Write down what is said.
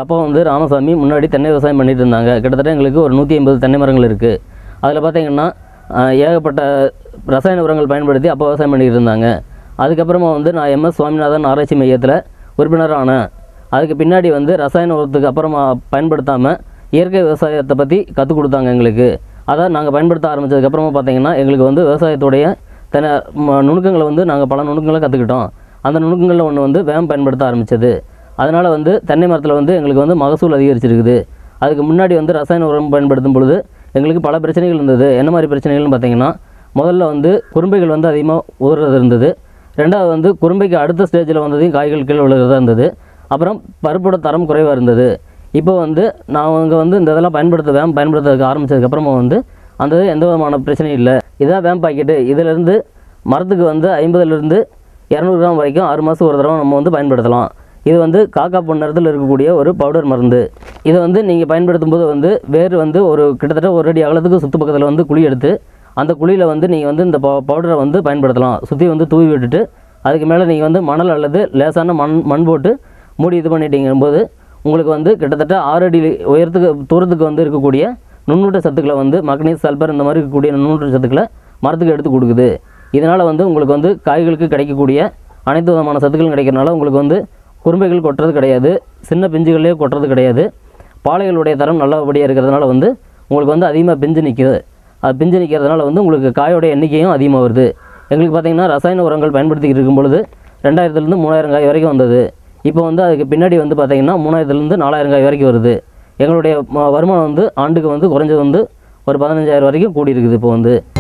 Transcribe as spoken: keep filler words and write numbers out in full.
எங்கள் அப்பா வந்து ராமசாமி முன்னாடி தென்னை விவசாயம் பண்ணிட்டு இருந்தாங்க. கிட்டத்தட்ட எங்களுக்கு ஒரு நூற்றி ஐம்பது தென்னை மரங்கள் இருக்குது. அதில் பார்த்திங்கன்னா ஏகப்பட்ட ரசாயன உரங்கள் பயன்படுத்தி அப்போ விவசாயம் பண்ணிகிட்டு இருந்தாங்க. அதுக்கப்புறமா வந்து நான் எம்எஸ் சுவாமிநாதன் ஆராய்ச்சி மையத்தில் உறுப்பினராக ஆனேன். அதுக்கு பின்னாடி வந்து ரசாயன உரத்துக்கு அப்புறமா பயன்படுத்தாமல் இயற்கை விவசாயத்தை பற்றி கற்றுக் கொடுத்தாங்க எங்களுக்கு. அதை நாங்கள் பயன்படுத்த ஆரம்பித்ததுக்கப்புறமா பார்த்திங்கன்னா எங்களுக்கு வந்து விவசாயத்துடைய தென்னை நுணுக்கங்களை வந்து நாங்கள் பல நுணுக்கங்களை கற்றுக்கிட்டோம். அந்த நுணுக்கங்களில் ஒன்று வந்து வேம் பயன்படுத்த ஆரம்பித்தது. அதனால் வந்து தென்னை மரத்தில் வந்து எங்களுக்கு வந்து மகசூல் அதிகரிச்சிருக்குது. அதுக்கு முன்னாடி வந்து ரசாயன உரம் பயன்படுத்தும் பொழுது எங்களுக்கு பல பிரச்சனைகள் இருந்தது. என்ன மாதிரி பிரச்சனைகள்னு பார்த்திங்கன்னா, முதல்ல வந்து குறும்பைகள் வந்து அதிகமாக ஊறுறது இருந்தது. ரெண்டாவது வந்து குறும்பைக்கு அடுத்த ஸ்டேஜில் வந்ததையும் காய்கள் கீழே விழுகிறதா இருந்தது. அப்புறம் பருப்போட தரம் குறைவாக இருந்தது. இப்போ வந்து நான் அங்கே வந்து இந்த இதெல்லாம் பயன்படுத்த வேம் பயன்படுத்துறதுக்கு ஆரம்பித்ததுக்கப்புறமா வந்து அந்த எந்த விதமான பிரச்சனையும் இல்லை. இதான் வேம் பாக்கெட்டு. இதிலேருந்து மரத்துக்கு வந்து ஐம்பதுலேருந்து இரநூறு கிராம் வரைக்கும் ஆறு மாதம் ஒரு தடவை நம்ம வந்து பயன்படுத்தலாம். இது வந்து காக்கா பொன் நிறத்தில் இருக்கக்கூடிய ஒரு பவுடர் மருந்து. இதை வந்து நீங்கள் பயன்படுத்தும் போது வந்து வேறு வந்து ஒரு கிட்டத்தட்ட ஒரு அடி அகலத்துக்கு சுற்று பக்கத்தில் வந்து குழி எடுத்து அந்த குழியில் வந்து நீங்கள் வந்து இந்த பவுடரை வந்து பயன்படுத்தலாம். சுற்றி வந்து தூவி விட்டுட்டு அதுக்கு மேலே நீங்கள் வந்து மணல் அல்லது லேசான மண் மண் போட்டு மூடி இது பண்ணிட்டீங்கும்போது உங்களுக்கு வந்து கிட்டத்தட்ட ஆறு அடி உயரத்துக்கு தூரத்துக்கு வந்து இருக்கக்கூடிய நுண்ணூட்ட சத்துக்களை வந்து மக்னீஸ் சல்பர் இந்த மாதிரி இருக்கக்கூடிய நுண்ணூட்ட சத்துக்களை மரத்துக்கு எடுத்து கொடுக்குது. இதனால் வந்து உங்களுக்கு வந்து காய்களுக்கு கிடைக்கக்கூடிய அனைத்து விதமான சத்துக்களும் கிடைக்கிறனால உங்களுக்கு வந்து குறும்பைகள் கொட்டுறது கிடையாது, சின்ன பிஞ்சுகளே கொட்டுறது கிடையாது. பாலைகளுடைய தரம் நல்லபடியாக இருக்கிறதுனால வந்து உங்களுக்கு வந்து அதிகமாக பிஞ்சு நிற்கிது. அது பிஞ்சு நிற்கிறதுனால வந்து உங்களுக்கு காயோடைய எண்ணிக்கையும் அதிகமாக வருது. எங்களுக்கு பார்த்திங்கன்னா ரசாயன உரங்கள் பயன்படுத்திக்கிட்டு இருக்கும் பொழுது ரெண்டாயிரத்துலேருந்து மூணாயிரம் காய் வரைக்கும் வந்தது. இப்போ வந்து அதுக்கு பின்னாடி வந்து பார்த்திங்கன்னா மூணாயிரத்துலேருந்து நாலாயிரம் காய் வரைக்கும் வருது. எங்களுடைய வருமானம் வந்து ஆண்டுக்கு வந்து குறைஞ்சது வந்து ஒரு பதினஞ்சாயிரம் வரைக்கும் கூடி இருக்குது இப்போ வந்து.